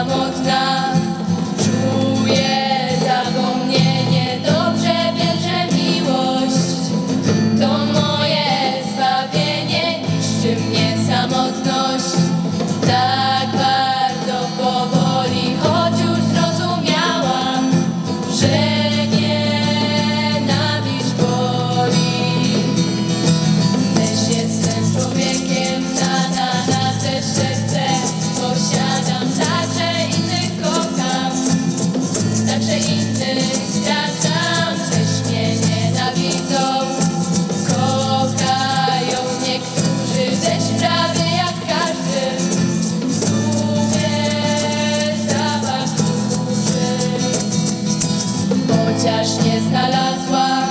samotna. Czuję zapomnienie, dobrze wiem, że miłość to moje zbawienie. Niszczy mnie samotność tak bardzo powoli, choć już zrozumiałam, że nienawiść boli. Też jestem człowiekiem, nadal też chcę, posiadam, także innych kocham, także innych zdradzam. Też mnie nienawidzą, kochają niektórzy, też prawie jak każdy. Lubię zapach duszy, chociaż nie znalazłam